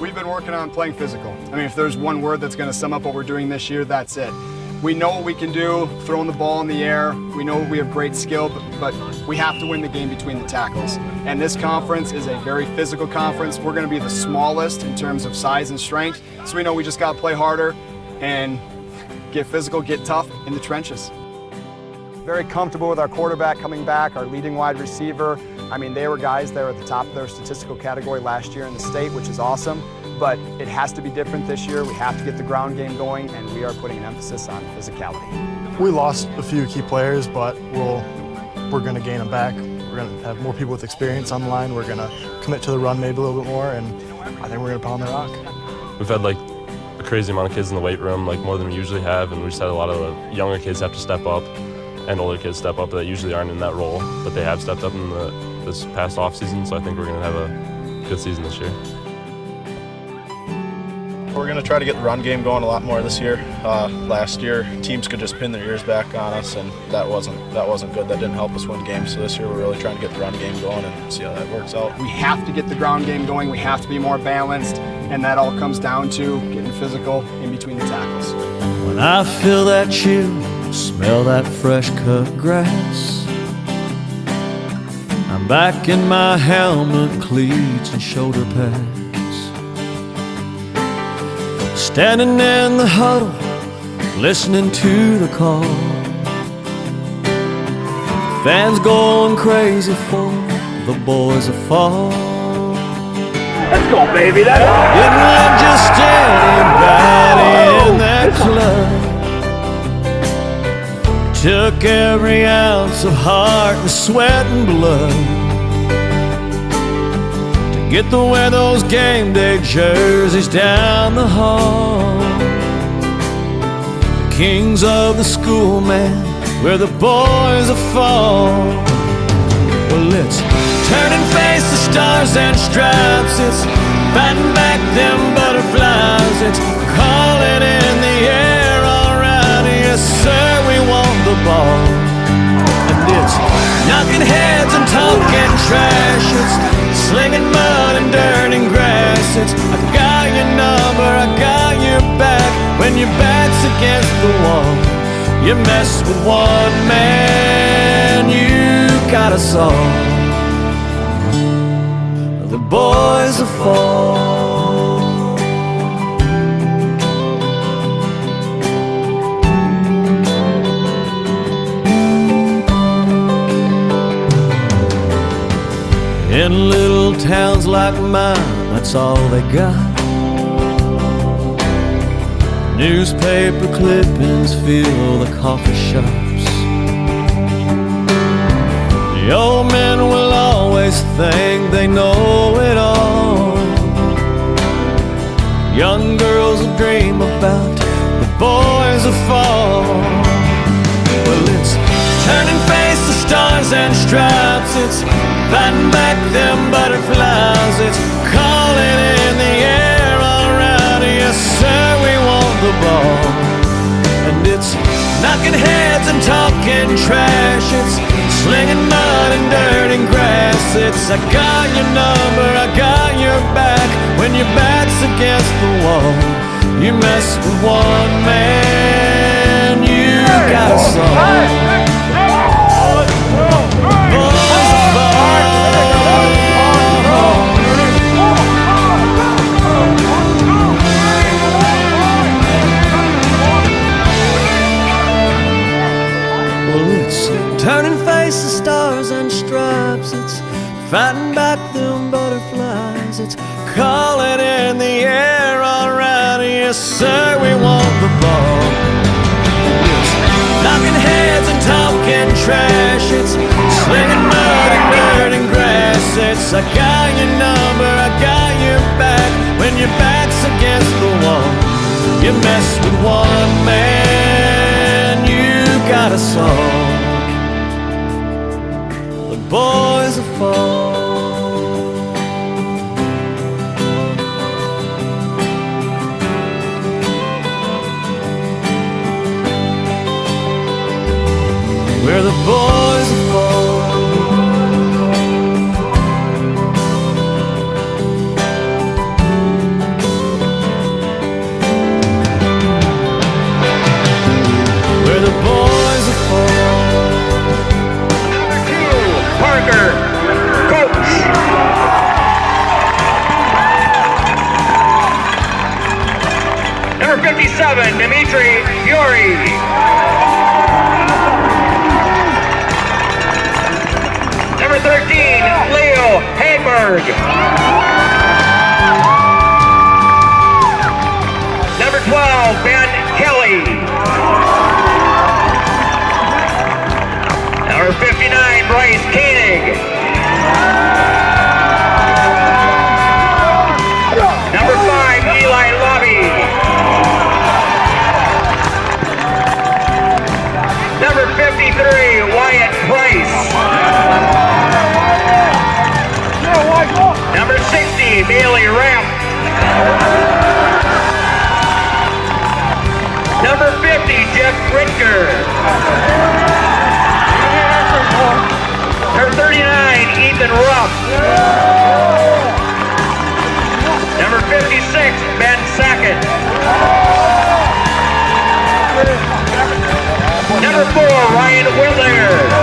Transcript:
We've been working on playing physical. I mean, if there's one word that's going to sum up what we're doing this year, that's it. We know what we can do, throwing the ball in the air. We know we have great skill, but we have to win the game between the tackles. And this conference is a very physical conference. We're going to be the smallest in terms of size and strength, so we know we just got to play harder and get physical, get tough in the trenches. Very comfortable with our quarterback coming back, our leading wide receiver. I mean, they were guys that were at the top of their statistical category last year in the state, which is awesome. But it has to be different this year. We have to get the ground game going, and we are putting an emphasis on physicality. We lost a few key players, but we're going to gain them back. We're going to have more people with experience on the line. We're going to commit to the run maybe a little bit more, and I think we're going to pound the rock. We've had like a crazy amount of kids in the weight room, like more than we usually have, and we just had a lot of the younger kids have to step up and older kids step up that usually aren't in that role, but they have stepped up in this past off season, so I think we're going to have a good season this year. We're going to try to get the run game going a lot more this year. Last year, teams could just pin their ears back on us, and that wasn't good. That didn't help us win games. So this year, we're really trying to get the run game going and see how that works out. We have to get the ground game going. We have to be more balanced, and that all comes down to getting physical in between the tackles. When I feel that chill, smell that fresh cut grass, I'm back in my helmet, cleats, and shoulder pads. Standing in the huddle, listening to the call. Fans going crazy for the boys of fall. Let's go, baby. That's Didn't let just anybody in that club. Took every ounce of heart and sweat and blood get to wear those game day jerseys down the hall. The kings of the school, man, where the boys are fall. Well, it's turn and face the stars and stripes. It's fighting back them butterflies. It's calling in the air, all right. Yes, sir, we want the ball. And it's knocking heads and talking trash. It's slinging mud and dirt and grass. It's I got your number, I got your back. When your back's against the wall, you mess with one man, you got us all. The boys will fall. In little towns like mine, that's all they got. Newspaper clippings fill the coffee shops. The old men will always think they know it all. Young girls will dream about the boys will fall. Well, it's turn and face the stars and stripes. It's fighting back them butterflies. It's calling in the air, all right. Yes, sir, we want the ball. And it's knocking heads and talking trash. It's slinging mud and dirt and grass. It's I got your number, I got your back. When your back's against the wall, you mess with one man, you got us all. Turn and face the stars and stripes. It's fighting back them butterflies. It's calling in the air, all right. Yes, sir, we want the ball. It's knocking heads and talking trash. It's slinging mud and dirt and grass. It's I got your number, I got your back. When your back's against the wall, you mess with one man, you got us all. Boys will fall. Where the boys will fall. Corey Fury. Number 13, Leo Hayberg. Number 12, Ben Kelly. Number 59, Bryce Koenig. Number 5, Eli Lobby. Number 53, Wyatt Price. Number 60, Bailey Ramp. Number 50, Jeff Ritker. Number 39, Ethan Ruff. Number 56, Ben Sackett. Number 4, Ryan Withers.